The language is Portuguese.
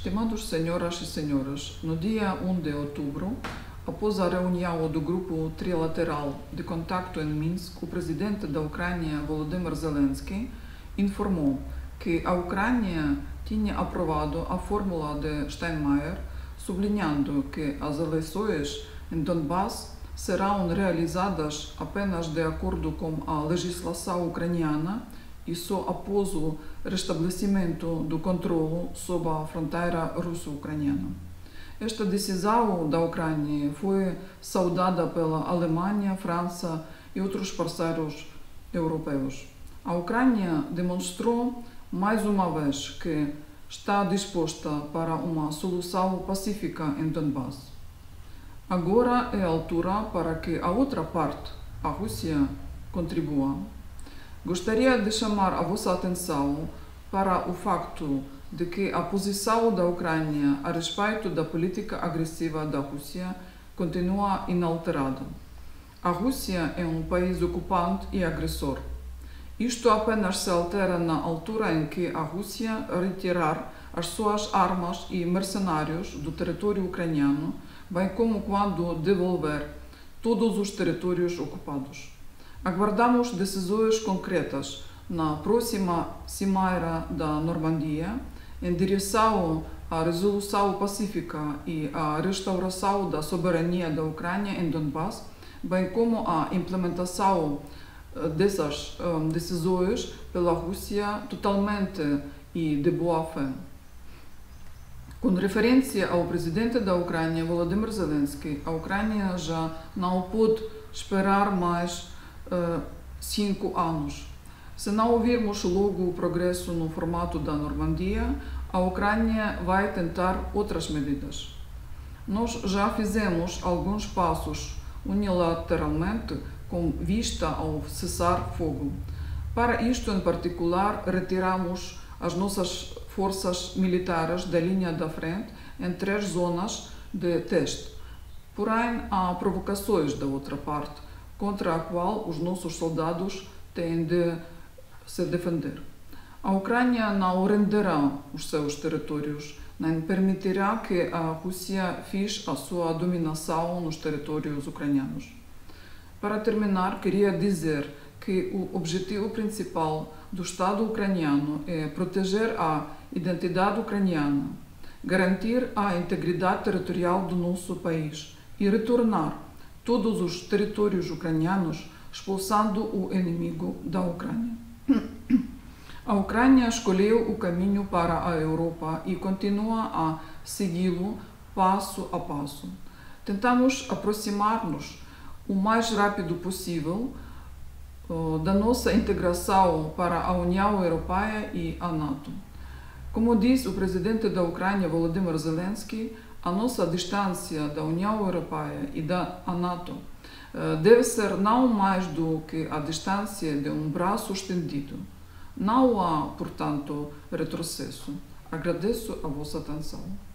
Estimados senhoras e senhores, no dia 1 de outubro, após a reunião do Grupo Trilateral de Contacto em Minsk, o presidente da Ucrânia, Volodymyr Zelensky, informou que a Ucrânia tinha aprovado a fórmula de Steinmeier, sublinhando que as eleições em Donbass serão realizadas apenas de acordo com a legislação ucraniana e só após o restabelecimento do controle sobre a fronteira russo-ucraniana. Esta decisão da Ucrânia foi saudada pela Alemanha, França e outros parceiros europeus. A Ucrânia demonstrou mais uma vez que está disposta para uma solução pacífica em Donbass. Agora é a altura para que a outra parte, a Rússia, contribua. Gostaria de chamar a vossa atenção para o facto de que a posição da Ucrânia a respeito da política agressiva da Rússia continua inalterada. A Rússia é um país ocupante e agressor. Isto apenas se altera na altura em que a Rússia retirar as suas armas e mercenários do território ucraniano, bem como quando devolver todos os territórios ocupados. Aguardamos decisões concretas na próxima Cimeira da Normandia em direção à resolução pacífica e à restauração da soberania da Ucrânia em Donbass, bem como a implementação dessas decisões pela Rússia totalmente e de boa fé. Com referência ao presidente da Ucrânia, Volodymyr Zelensky, a Ucrânia já não pode esperar mais 5 anos. Se não ouvirmos logo o progresso no formato da Normandia, a Ucrânia vai tentar outras medidas. Nós já fizemos alguns passos unilateralmente com vista ao cessar-fogo. Para isto, em particular, retiramos as nossas forças militares da linha da frente em 3 zonas de teste. Porém, há provocações da outra parte, contra a qual os nossos soldados têm de se defender. A Ucrânia não renderá os seus territórios, nem permitirá que a Rússia fixe a sua dominação nos territórios ucranianos. Para terminar, queria dizer que o objetivo principal do Estado ucraniano é proteger a identidade ucraniana, garantir a integridade territorial do nosso país e retornar todos os territórios ucranianos, expulsando o inimigo da Ucrânia. A Ucrânia escolheu o caminho para a Europa e continua a segui-lo passo a passo. Tentamos aproximar-nos o mais rápido possível da nossa integração para a União Europeia e a NATO. Como diz o presidente da Ucrânia, Volodymyr Zelensky, a nossa distância da União Europeia e da NATO deve ser não mais do que a distância de um braço estendido. Não há, portanto, retrocesso. Agradeço a vossa atenção.